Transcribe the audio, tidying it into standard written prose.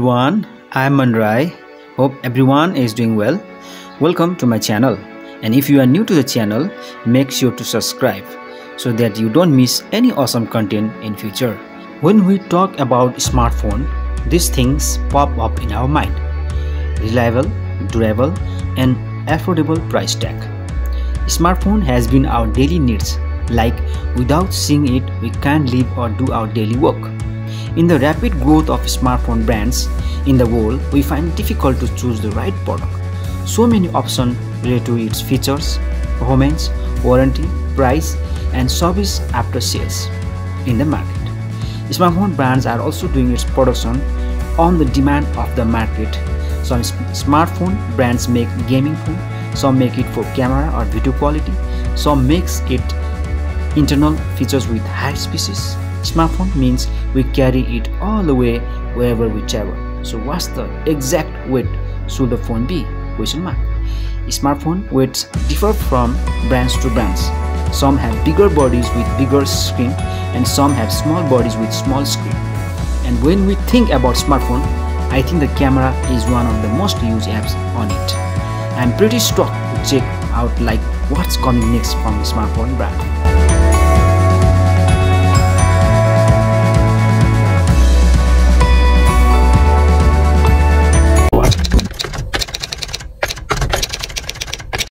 everyone, I'm Manrai. Hope everyone is doing well. Welcome to my channel. And if you are new to the channel, make sure to subscribe so that you don't miss any awesome content in future. When we talk about smartphone, these things pop up in our mind. Reliable, durable, and affordable price tag. Smartphone has been our daily needs, like without seeing it, we can't live or do our daily work. In the rapid growth of smartphone brands in the world, we find it difficult to choose the right product. So many options related to its features, performance, warranty, price, and service after sales in the market. Smartphone brands are also doing its production on the demand of the market. Some smartphone brands make gaming phone, some make it for camera or video quality, some makes it internal features with high species. Smartphone means we carry it all the way wherever we travel. So what's the exact weight should the phone be? Question mark. Smartphone weights differ from brands to brands. Some have bigger bodies with bigger screen and some have small bodies with small screen. And when we think about smartphone, I think the camera is one of the most used apps on it. I'm pretty stoked to check out like what's coming next from the smartphone brand.